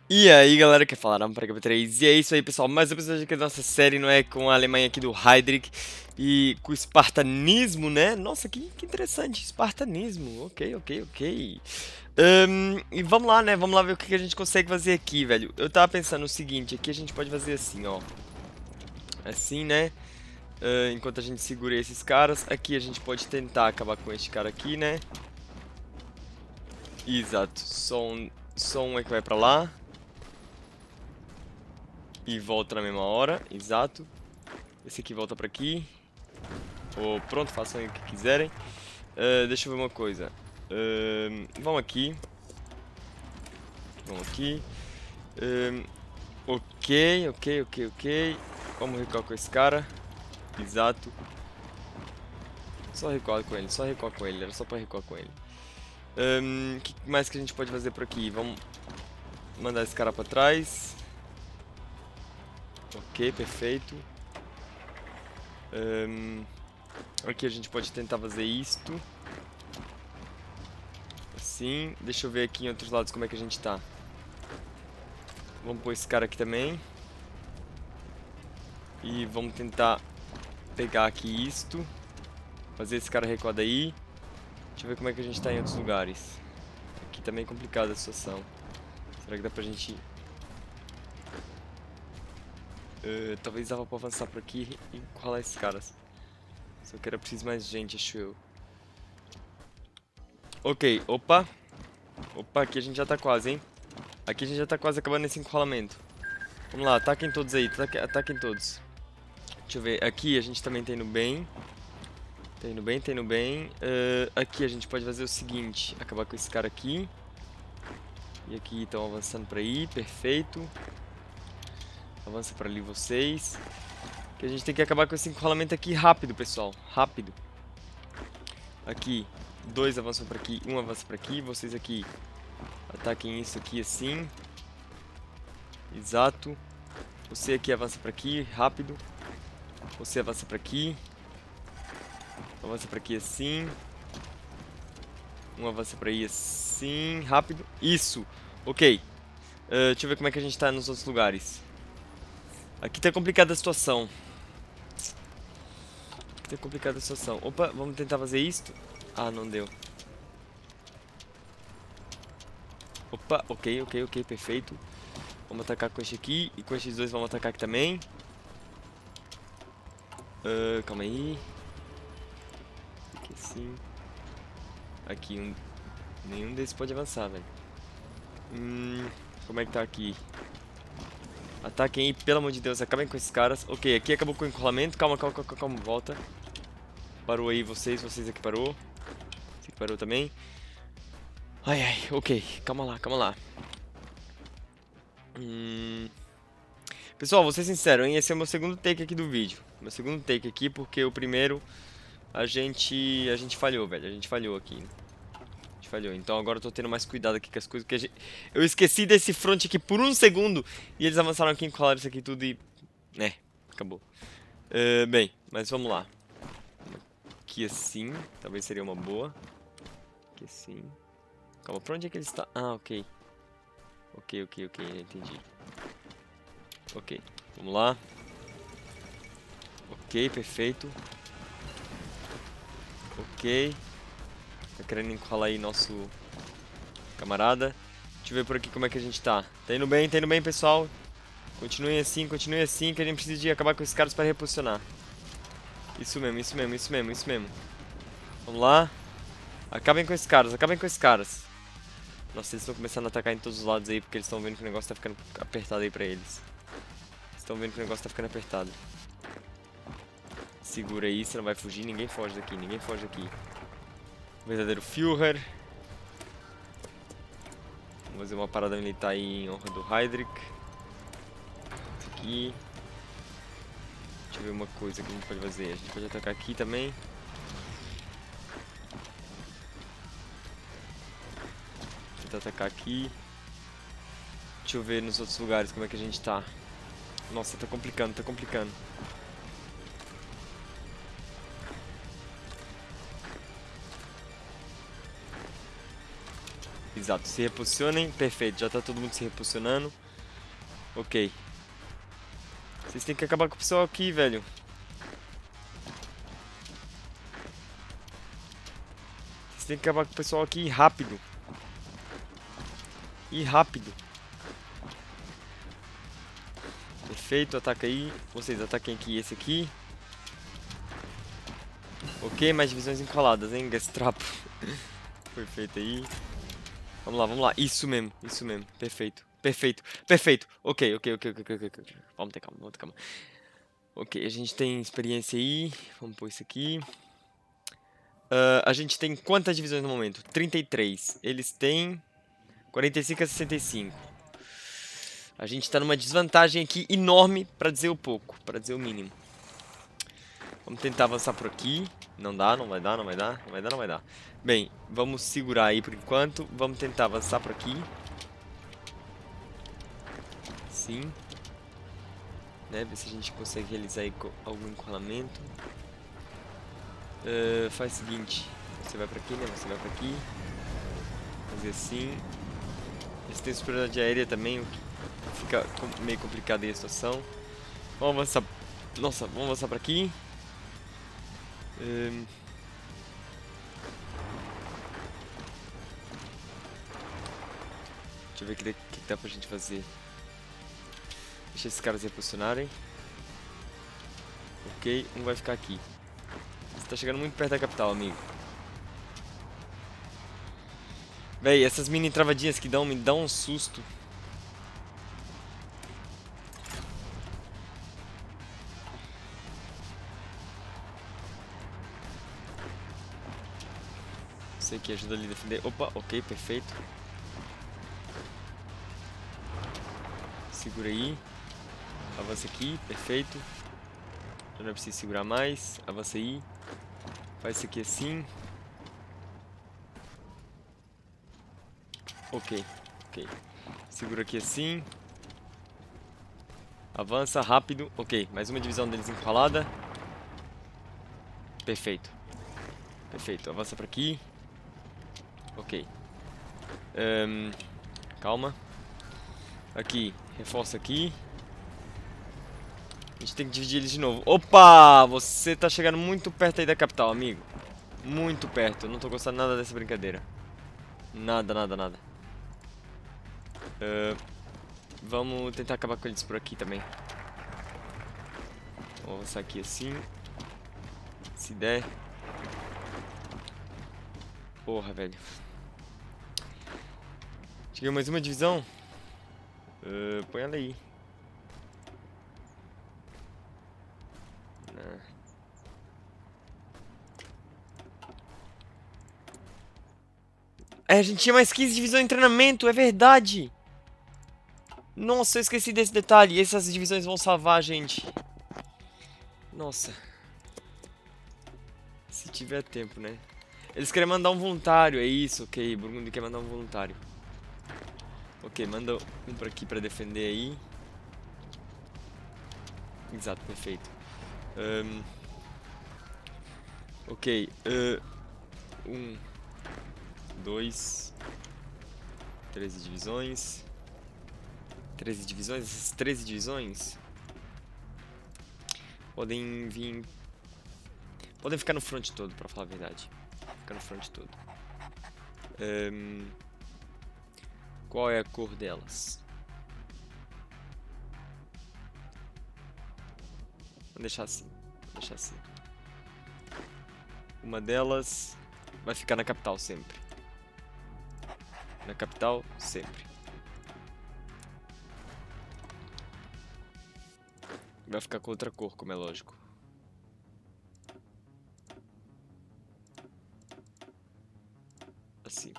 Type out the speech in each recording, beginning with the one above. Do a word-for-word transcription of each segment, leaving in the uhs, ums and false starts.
E aí galera que falaram para K B três, e é isso aí pessoal, mais um episódio aqui da nossa série, não é, com a Alemanha aqui do Heydrich e com o espartanismo, né, nossa, que, que interessante, espartanismo, ok, ok, ok. Ahn, e vamos lá, né, vamos lá ver o que que a gente consegue fazer aqui, velho. Eu tava pensando o seguinte, aqui a gente pode fazer assim, ó, assim, né, Ah, enquanto a gente segura esses caras, aqui a gente pode tentar acabar com este cara aqui, né, exato, só um, só um é que vai pra lá. E volta na mesma hora, exato. Esse aqui volta pra aqui. Ou pronto, façam o que quiserem. Uh, deixa eu ver uma coisa. Uh, vamos aqui. Vamos aqui. Uh, ok, ok, ok, ok. Vamos recuar com esse cara. Exato. Só recuar com ele, só recuar com ele. Era só pra recuar com ele. O um, que mais que a gente pode fazer por aqui? Vamos mandar esse cara pra trás. Ok, perfeito. Um, aqui a gente pode tentar fazer isto. Assim, deixa eu ver aqui em outros lados como é que a gente tá. Vamos pôr esse cara aqui também. E vamos tentar pegar aqui isto. Fazer esse cara recuar daí. Deixa eu ver como é que a gente tá em outros lugares. Aqui tá meio complicada a situação. Será que dá pra gente... Uh, talvez dava pra avançar por aqui e encurralar esses caras. Só que era preciso mais gente, acho eu. Ok, opa. Opa, aqui a gente já tá quase, hein. Aqui a gente já tá quase acabando esse encurralamento. Vamos lá, ataquem todos aí, ataquem todos. Deixa eu ver, aqui a gente também tá indo bem. Tá indo bem, tá indo bem. Uh, aqui a gente pode fazer o seguinte, acabar com esse cara aqui. E aqui estão avançando pra aí, perfeito. Avança pra ali vocês. Que a gente tem que acabar com esse encurralamento aqui rápido, pessoal. Rápido. Aqui, dois avançam pra aqui, um avança pra aqui. Vocês aqui ataquem isso aqui assim. Exato. Você aqui avança pra aqui, rápido. Você avança pra aqui. Avança pra aqui assim. Um avança pra aí assim, rápido. Isso, ok. Uh, deixa eu ver como é que a gente tá nos outros lugares. Aqui tá complicada a situação. Aqui tá complicada a situação. Opa, vamos tentar fazer isto. Ah, não deu. Opa, ok, ok, ok, perfeito. Vamos atacar com este aqui. E com estes dois vamos atacar aqui também. Uh, calma aí. Aqui assim. Aqui, um... nenhum desses pode avançar, velho. Hum, como é que tá aqui? Ataquem aí, pelo amor de Deus, acabem com esses caras. Ok, aqui acabou com o encurralamento. Calma, calma, calma, calma, volta. Parou aí vocês, vocês aqui parou. Esse aqui parou também. Ai, ai, ok, calma lá, calma lá. Hum... Pessoal, vou ser sincero, hein? Esse é o meu segundo take aqui do vídeo. Meu segundo take aqui, porque o primeiro a gente a gente falhou, velho. A gente falhou aqui. A gente falhou. Então agora eu tô tendo mais cuidado aqui com as coisas. Que a gente... Eu esqueci desse front aqui por um segundo. E eles avançaram aqui, encolaram isso aqui tudo e... É, acabou. Uh, bem, mas vamos lá. Aqui assim, talvez seria uma boa. Aqui assim. Calma, pra onde é que ele está? Ah, ok. Ok, ok, ok, já entendi. Ok, vamos lá. Ok, perfeito. Ok. Tá querendo encurralar aí nosso camarada. Deixa eu ver por aqui como é que a gente tá. Tá indo bem, tá indo bem, pessoal. Continuem assim, continuem assim, que a gente precisa de acabar com esses caras para reposicionar. Isso mesmo, isso mesmo, isso mesmo, isso mesmo. Vamos lá. Acabem com esses caras, acabem com esses caras. Nossa, eles estão começando a atacar em todos os lados aí, porque eles estão vendo que o negócio tá ficando apertado aí pra eles. Estão vendo que o negócio tá ficando apertado. Segura aí, você não vai fugir, ninguém foge daqui, ninguém foge daqui. O verdadeiro Führer. Vamos fazer uma parada militar aí em honra do Heydrich. Isso aqui. Deixa eu ver uma coisa que a gente pode fazer. A gente pode atacar aqui também. Tentar atacar aqui. Deixa eu ver nos outros lugares como é que a gente tá. Nossa, tá complicando, tá complicando. Exato, se reposicionem. Perfeito, já tá todo mundo se reposicionando. Ok. Vocês têm que acabar com o pessoal aqui, velho. Vocês têm que acabar com o pessoal aqui rápido. E rápido. Perfeito, ataca aí. Vocês ataquem aqui esse aqui. Ok, mais divisões encoladas, hein? Gastrapo. Perfeito aí. Vamos lá, vamos lá. Isso mesmo, isso mesmo. Perfeito, perfeito, perfeito. Ok, ok, ok, ok, ok, ok. Vamos ter calma, vamos ter calma. Ok, a gente tem experiência aí. Vamos pôr isso aqui. Uh, a gente tem quantas divisões no momento? trinta e três. Eles têm quarenta e cinco a sessenta e cinco. A gente tá numa desvantagem aqui enorme, pra dizer o pouco, pra dizer o mínimo. Vamos tentar avançar por aqui. Não dá, não vai dar, não vai dar, não vai dar, não vai dar. Bem, vamos segurar aí por enquanto. Vamos tentar avançar por aqui. Sim. Né, ver se a gente consegue realizar aí algum encolamento. Uh, faz o seguinte. Você vai pra aqui, né? Você vai pra aqui. Fazer assim. Eles têm superioridade aérea também, o que fica meio complicado aí a situação. Vamos avançar. Nossa, vamos avançar pra aqui. Um... Deixa eu ver o que, que, que dá pra gente fazer. Deixa esses caras reposicionarem. Ok, um vai ficar aqui. Você tá chegando muito perto da capital, amigo. Véi, essas mini travadinhas que dão, me dão um susto. Sei que ajuda ali a defender. Opa, ok, perfeito. Segura aí. Avança aqui, perfeito. Já não é preciso segurar mais. Avança aí. Faz isso aqui assim. Ok, ok. Segura aqui assim. Avança, rápido. Ok, mais uma divisão deles encurralada. Perfeito. Perfeito, avança pra aqui. Ok. Um, calma. Aqui, reforça aqui. A gente tem que dividir eles de novo. Opa! Você tá chegando muito perto aí da capital, amigo. Muito perto. Eu não tô gostando nada dessa brincadeira. Nada, nada, nada. Uh, vamos tentar acabar com eles por aqui também. Vamos avançar aqui assim. Se der. Porra, velho. Cheguei mais uma divisão. Uh, põe ela aí. É, a gente tinha mais quinze divisões em treinamento, é verdade. Nossa, eu esqueci desse detalhe. Essas divisões vão salvar a gente. Nossa. Se tiver tempo, né? Eles querem mandar um voluntário, é isso, ok. Burgundy quer mandar um voluntário. Ok, manda um pra aqui pra defender aí. Exato, perfeito. Um, ok, uh, um, dois, treze divisões. treze divisões? Essas treze divisões podem vir. Podem ficar no front todo, pra falar a verdade. Ficar no front todo. Um, qual é a cor delas? Vou deixar assim. Vou deixar assim. Uma delas vai ficar na capital sempre. Na capital, sempre. Vai ficar com outra cor, como é lógico. Assim.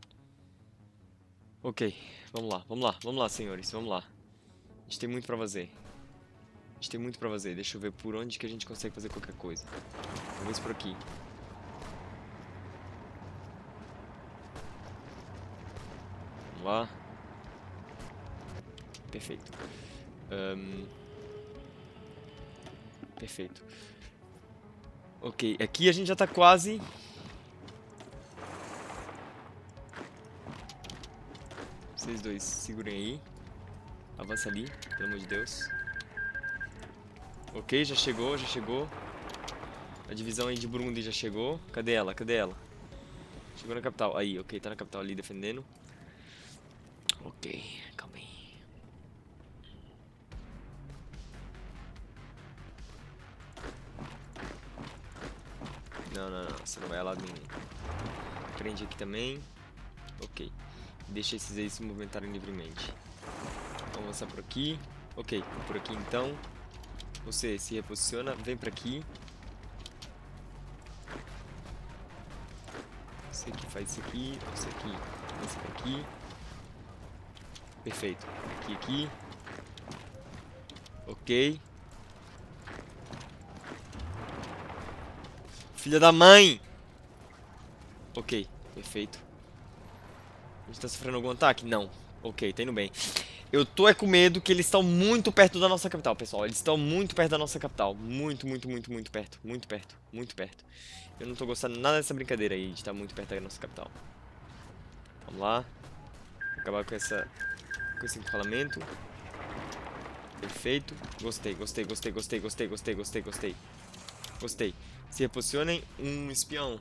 Ok, vamos lá, vamos lá, vamos lá, senhores, vamos lá. A gente tem muito pra fazer. A gente tem muito pra fazer. Deixa eu ver por onde que a gente consegue fazer qualquer coisa. Talvez por aqui. Vamos lá. Perfeito. Um... Perfeito. Ok, aqui a gente já tá quase... Vocês dois, segurem aí. Avança ali, pelo amor de Deus. Ok, já chegou, já chegou. A divisão aí de Burundi já chegou. Cadê ela? Cadê ela? Chegou na capital. Aí, ok, tá na capital ali defendendo. Ok, calma aí. Não, não, não, você não vai a lado nenhum. Prende aqui também. Ok. Deixa esses aí se movimentarem livremente. Vamos avançar por aqui. Ok, por aqui então. Você se reposiciona, vem pra aqui. Você aqui faz isso aqui, você aqui, esse pra aqui. Perfeito. Aqui, aqui. Ok. Filha da mãe! Ok, perfeito. A gente tá sofrendo algum ataque? Não. Ok, tá indo bem. Eu tô é com medo que eles estão muito perto da nossa capital, pessoal. Eles estão muito perto da nossa capital. Muito, muito, muito, muito perto. Muito perto, muito perto. Eu não tô gostando nada dessa brincadeira aí de estar muito perto da nossa capital. Vamos lá. Acabar com essa... com esse enrolamento. Perfeito. Gostei, gostei, gostei, gostei, gostei, gostei, gostei, gostei. Gostei. Se reposicionem. Um espião.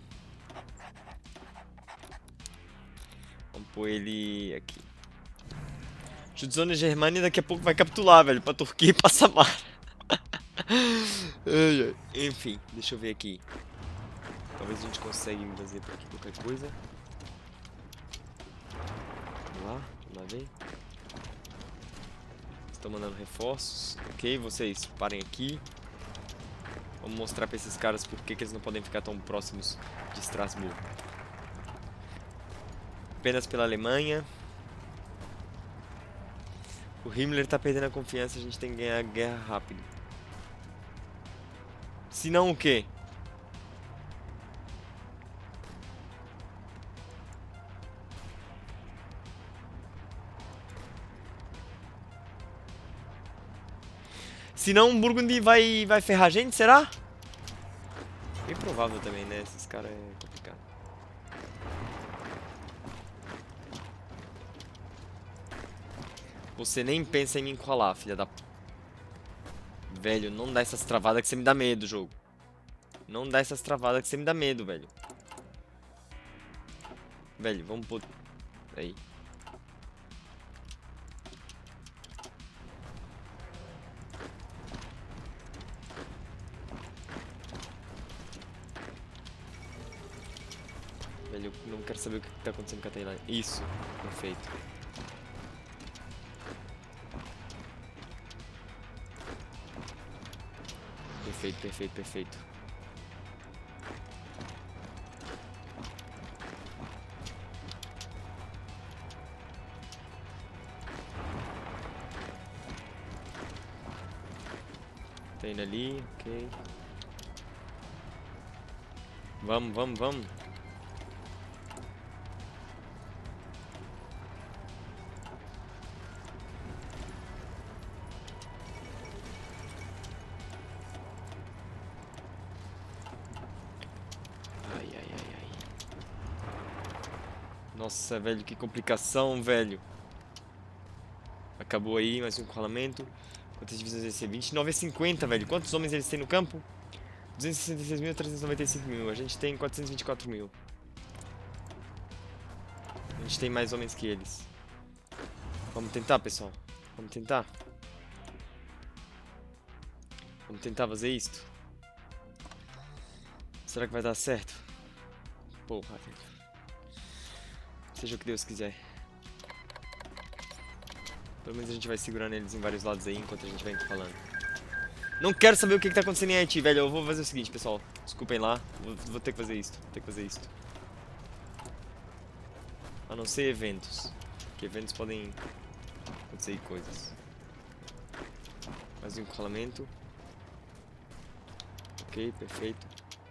Vamos pôr ele aqui. Zona Germânia daqui a pouco vai capitular, velho. Pra Turquia e pra Samara. Enfim, deixa eu ver aqui. Talvez a gente consiga fazer por aqui qualquer coisa. Vamos lá, vamos lá ver. Estão mandando reforços. Ok, vocês parem aqui. Vamos mostrar pra esses caras por que eles não podem ficar tão próximos de Estrasburgo. Apenas pela Alemanha. O Himmler tá perdendo a confiança, a gente tem que ganhar a guerra rápido. Se não o quê? Se não, o Burgundy vai, vai ferrar a gente, será? Bem provável também, né? Esses caras é complicado. Você nem pensa em me encolar, filha da... Velho, não dá essas travadas que você me dá medo, jogo. Não dá essas travadas que você me dá medo, velho. Velho, vamos pôr... Aí. Velho, eu não quero saber o que tá acontecendo com a Tailândia. Isso, perfeito. Perfeito, perfeito, perfeito. Tá indo ali, ok. Vamos, vamos, vamos. Ai, ai, ai, ai. Nossa, velho, que complicação, velho. Acabou aí, mais um enrolamento. Quantas divisões eles têm? vinte e nove a cinquenta, velho. Quantos homens eles têm no campo? duzentos e sessenta e seis mil, trezentos e noventa e cinco mil. A gente tem quatrocentos e vinte e quatro mil. A gente tem mais homens que eles. Vamos tentar, pessoal. Vamos tentar. Vamos tentar fazer isto. Será que vai dar certo? Porra, velho. Seja o que Deus quiser. Pelo menos a gente vai segurando eles em vários lados aí enquanto a gente vai falando. Não quero saber o que, que tá acontecendo em Haiti, velho. Eu vou fazer o seguinte, pessoal. Desculpem lá. Vou, vou ter que fazer isso. Vou ter que fazer isso. A não ser eventos. Porque eventos podem acontecer coisas. Mais um enrolamento. Ok, perfeito.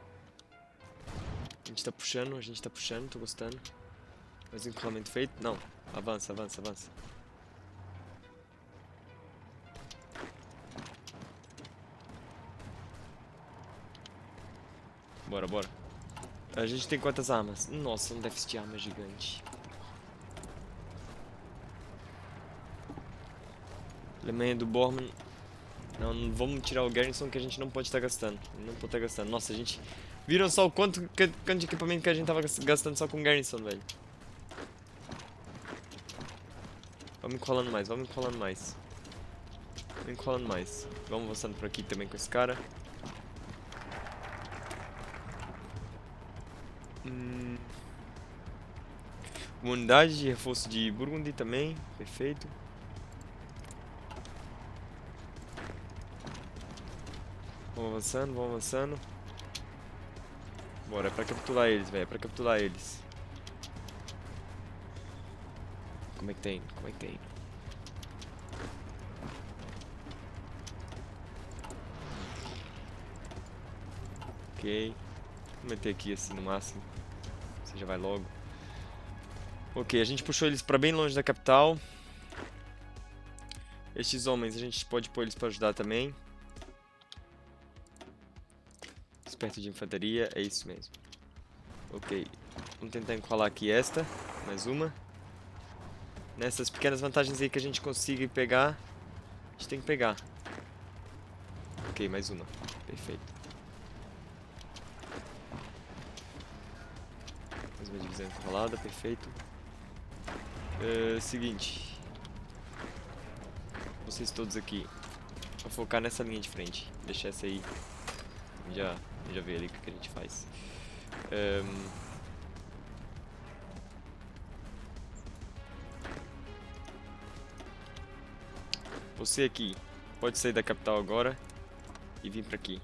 A gente tá puxando, a gente tá puxando, tô gostando. Mais um enrolamento feito. Não, avança, avança, avança. Bora, bora. A gente tem quantas armas? Nossa, um déficit de arma gigante. Alemanha do Bormann. Não, não vamos tirar o Garrison que a gente não pode estar gastando. Não pode estar gastando. Nossa, a gente... Viram só o quanto, quanto de equipamento que a gente tava gastando só com o Garrison, velho. Vamos enrolando mais, vamos enrolando mais. Vamos enrolando mais. Vamos avançando por aqui também com esse cara. Hum... Uma unidade de reforço de Burgundy também. Perfeito. Vamos avançando, vamos avançando. Bora, é pra capturar eles, velho. É pra capturar eles. Como é que tem? Como é que tem? Ok. Vou meter aqui assim no máximo. Você já vai logo. Ok, a gente puxou eles pra bem longe da capital. Estes homens a gente pode pôr eles pra ajudar também. Perto de infantaria, é isso mesmo. Ok, vamos tentar encolar aqui esta, mais uma. Nessas pequenas vantagens aí que a gente consiga pegar, a gente tem que pegar. Ok, mais uma, perfeito. Mais uma divisão enrolada, perfeito. Uh, seguinte. Vocês todos aqui. Vou focar nessa linha de frente, deixar essa aí. Já... Já vê ali o que a gente faz. Um... Você aqui pode sair da capital agora e vir pra aqui.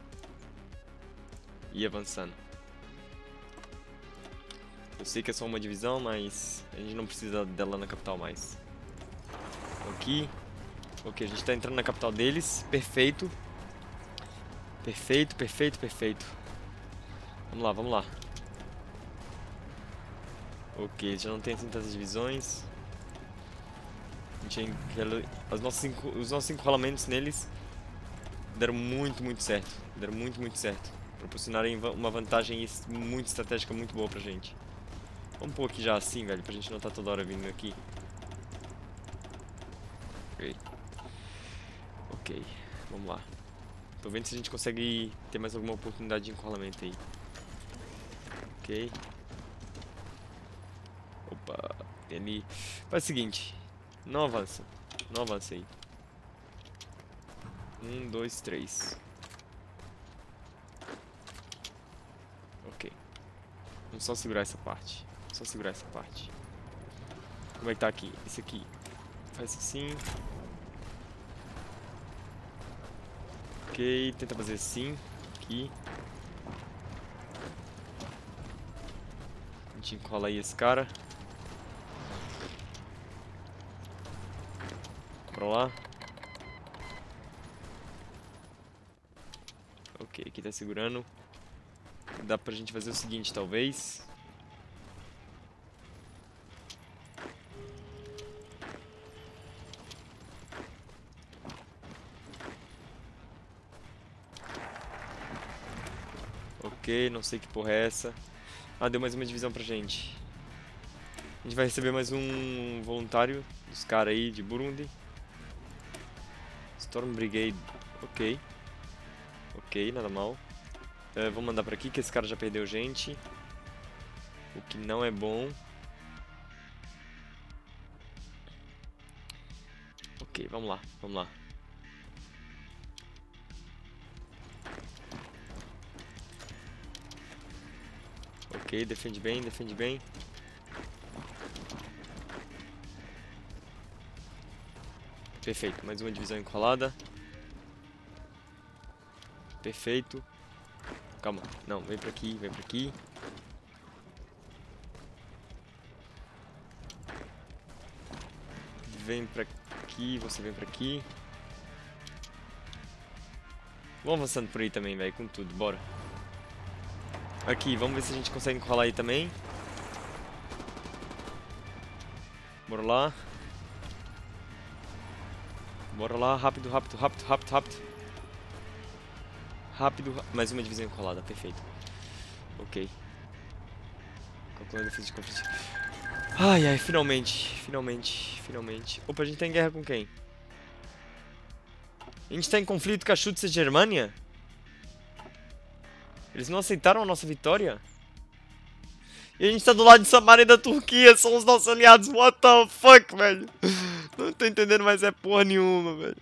E ir avançando. Eu sei que é só uma divisão, mas a gente não precisa dela na capital mais. Aqui. Ok, a gente tá entrando na capital deles. Perfeito. Perfeito, perfeito, perfeito. Vamos lá, vamos lá. Ok, já não tem assim tantas divisões. A gente, as nossas cinco, os nossos cinco rolamentos neles deram muito, muito certo. Deram muito, muito certo. Proporcionaram uma vantagem muito estratégica, muito boa pra gente. Vamos pôr aqui já assim, velho, pra gente não estar toda hora vindo aqui. Ok. Ok, vamos lá. Tô vendo se a gente consegue ter mais alguma oportunidade de enrolamento aí. Ok. Opa, tem ali. Faz o seguinte. Não avança. Não avança aí. Um, dois, três. Ok. Vamos só segurar essa parte. Só segurar essa parte. Como é que tá aqui? Esse aqui. Faz assim. Ok, tenta fazer assim, aqui. A gente encola aí esse cara. Pra lá. Ok, aqui tá segurando. Dá pra gente fazer o seguinte, talvez. Ok, não sei que porra é essa. Ah, deu mais uma divisão pra gente. A gente vai receber mais um voluntário dos caras aí de Burundi. Storm Brigade. Ok. Ok, nada mal. Uh, vou mandar pra aqui que esse cara já perdeu gente. O que não é bom. Ok, vamos lá, vamos lá. Ok, defende bem, defende bem. Perfeito, mais uma divisão encolada. Perfeito. Calma, não, vem pra aqui, vem pra aqui. Vem pra aqui, você vem pra aqui. Vamos avançando por aí também, velho, com tudo, bora. Aqui, vamos ver se a gente consegue enrolar aí também. Bora lá. Bora lá, rápido, rápido, rápido, rápido, rápido. Rápido, mais uma divisão enrolada, perfeito. Ok. Calculando a defesa de conflito. Ai, ai, finalmente, finalmente, finalmente. Opa, a gente tá em guerra com quem? A gente tá em conflito com a Schutzes Germânia? Eles não aceitaram a nossa vitória? E a gente tá do lado de Samara e da Turquia, são os nossos aliados, what the fuck, velho? Não tô entendendo mais é porra nenhuma, velho.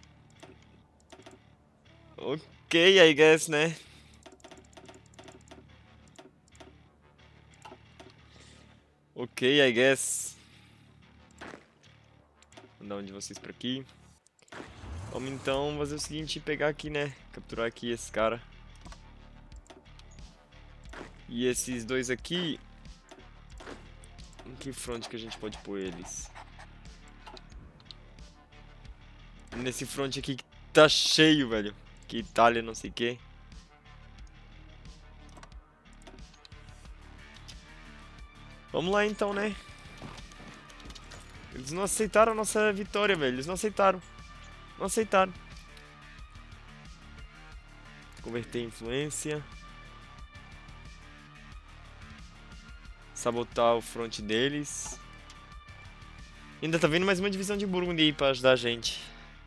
Ok, I guess, né? Ok, I guess. Vou mandar um de vocês pra aqui. Vamos então fazer o seguinte, pegar aqui, né? Capturar aqui esse cara. E esses dois aqui... Em que front que a gente pode pôr eles? Nesse front aqui que tá cheio, velho. Que Itália, não sei o que. Vamos lá então, né? Eles não aceitaram a nossa vitória, velho. Eles não aceitaram. Não aceitaram. Converter em influência. Sabotar o front deles. Ainda tá vindo mais uma divisão de Burgundy aí pra ajudar a gente.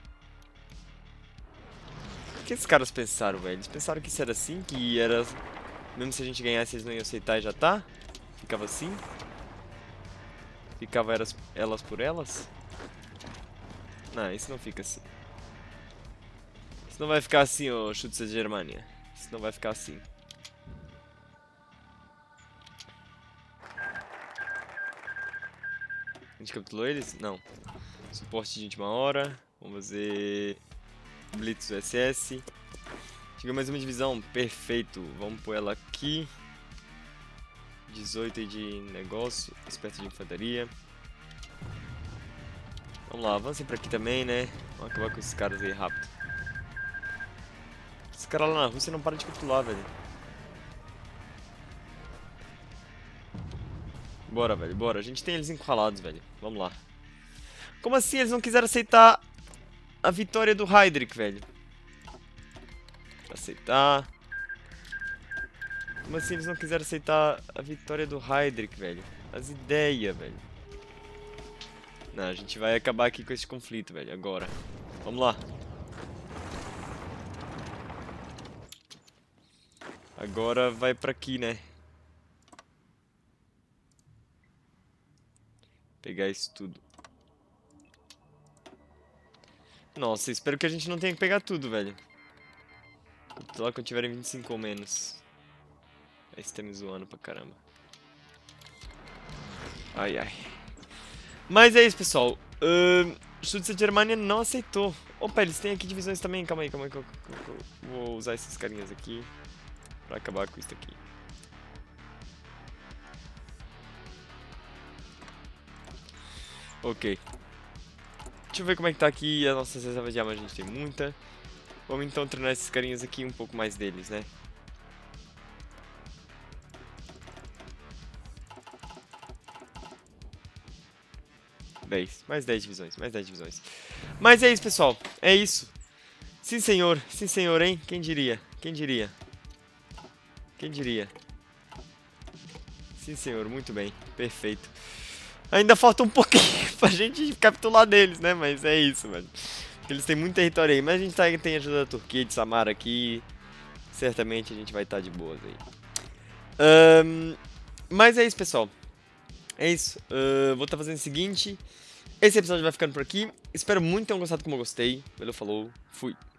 O que esses caras pensaram, velho? Eles pensaram que isso era assim? Que era... Mesmo se a gente ganhasse, eles não iam aceitar e já tá? Ficava assim? Ficava elas, elas por elas? Não, isso não fica assim. Isso não vai ficar assim, ô Schutzes Germânia. Isso não vai ficar assim. A gente capturou eles? Não. Suporte de última hora. Vamos fazer... Blitz U S S. Chegou mais uma divisão. Perfeito. Vamos pôr ela aqui. dezoito aí de negócio. Esperto de infantaria. Vamos lá. Avancem pra aqui também, né? Vamos acabar com esses caras aí rápido. Esse cara lá na Rússia não para de capturar, velho. Bora, velho, bora. A gente tem eles encurralados, velho. Vamos lá. Como assim eles não quiseram aceitar a vitória do Heydrich, velho? Aceitar. Como assim eles não quiseram aceitar a vitória do Heydrich, velho? As ideias, velho. Não, a gente vai acabar aqui com esse conflito, velho, agora. Vamos lá. Agora vai pra aqui, né? Pegar isso tudo. Nossa, espero que a gente não tenha que pegar tudo, velho. Lá quando tiverem vinte e cinco ou menos. Aí você tá me zoando pra caramba. Ai, ai. Mas é isso, pessoal. Uh, Schutzes Germânia não aceitou. Opa, eles têm aqui divisões também. Calma aí, calma aí. Que eu, que eu, que eu vou usar esses carinhas aqui pra acabar com isso aqui. Ok. Deixa eu ver como é que tá aqui as nossas reservas de arma. A gente tem muita. Vamos então treinar esses carinhas aqui, um pouco mais deles, né? dez. Mais dez divisões, mais dez divisões. Mas é isso, pessoal. É isso. Sim, senhor. Sim, senhor, hein? Quem diria? Quem diria? Quem diria? Sim, senhor. Muito bem. Perfeito. Ainda falta um pouquinho pra gente capitular deles, né? Mas é isso, velho. Eles têm muito território aí. Mas a gente tá, tem ajuda da Turquia, de Samara aqui. Certamente a gente vai estar de boas aí. Um, mas é isso, pessoal. É isso. Uh, vou estar fazendo o seguinte. Esse episódio vai ficando por aqui. Espero muito que tenham gostado como eu gostei. Valeu, falou. Fui.